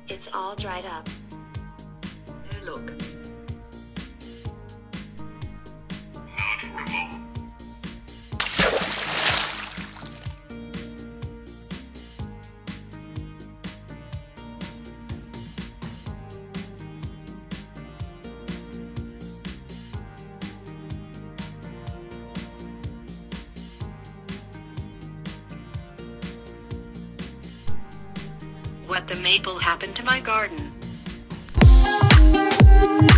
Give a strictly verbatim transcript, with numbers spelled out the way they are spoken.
It's all dried up. Oh, look. Not for a moment. What the maple happened to my garden?